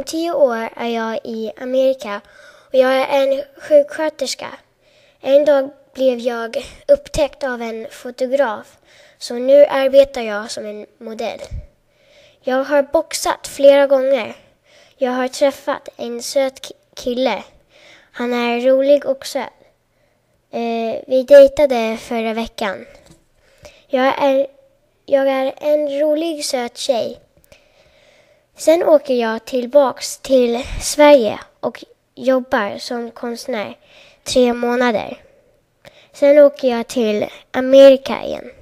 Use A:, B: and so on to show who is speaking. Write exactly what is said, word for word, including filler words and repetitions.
A: tio år är jag i Amerika och jag är en sjuksköterska. En dag blev jag upptäckt av en fotograf, så nu arbetar jag som en modell. Jag har boxat flera gånger. Jag har träffat en söt kille. Han är rolig och söt. Eh, vi dejtade förra veckan. Jag är, jag är en rolig söt tjej. Sen åker jag tillbaks till Sverige och jobbar som konstnär tre månader. Sen åker jag till Amerika igen.